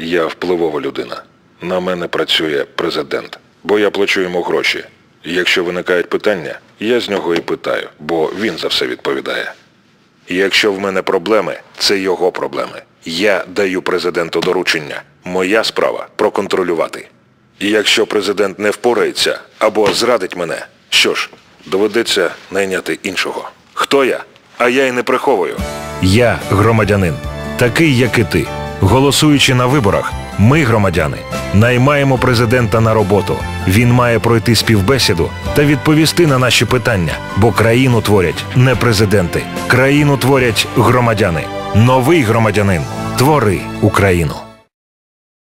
Я впливова людина. На мене працює президент, бо я плачу йому гроші. Якщо виникають питання, я з нього і питаю, бо він за все відповідає. Якщо в мене проблеми, це його проблеми. Я даю президенту доручення. Моя справа – проконтролювати. І якщо президент не впорається або зрадить мене, що ж, доведеться найняти іншого. Хто я? А я й не приховую. Я громадянин, такий, як і ти. Голосуючи на виборах, ми, громадяни, наймаємо президента на роботу. Він має пройти співбесіду та відповісти на наші питання, бо країну творять не президенти, країну творять громадяни. Новий громадянин. Твори Україну.